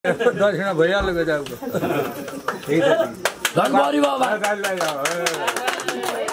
दक्षिणा भैया लगे जाओगे। ठीक है। धनबारी बाबा।